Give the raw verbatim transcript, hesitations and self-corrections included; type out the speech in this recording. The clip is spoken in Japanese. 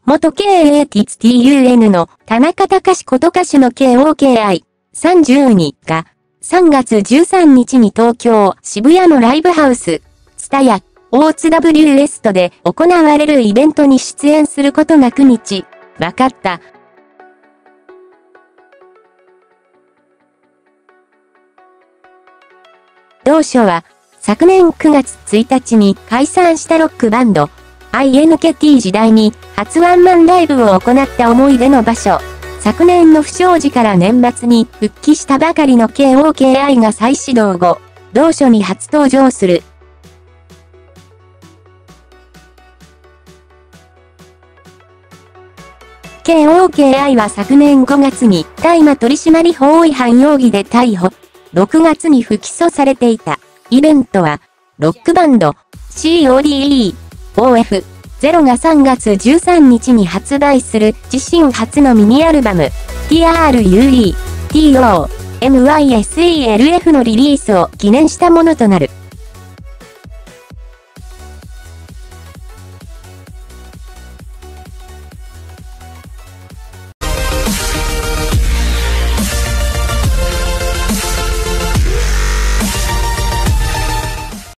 元 ケーエー ティツ ティーユーエヌ の田中隆こと歌手の ケーオーケーアイさんじゅうに がさんがつじゅうさんにちに東京渋谷のライブハウス、ツタヤ、大津 ダブリューエストで行われるイベントに出演することがくにち、分かった。同書は、昨年くがつついたちに解散したロックバンド、アイエヌケーティー 時代に初ワンマンライブを行った思い出の場所、昨年の不祥事から年末に復帰したばかりの ケーオーケーアイ が再始動後、同書に初登場する。ケーオーケーアイ は昨年ごがつに大麻取締法違反容疑で逮捕。ろくがつに不起訴されていた。イベントは、ロックバンド、シーオーディーイー、オーエフ、ゼロ がさんがつじゅうさんにちに発売する自身初のミニアルバム、ティーアールユーイー、ティーオー、エムワイエスイーエルエフ のリリースを記念したものとなる。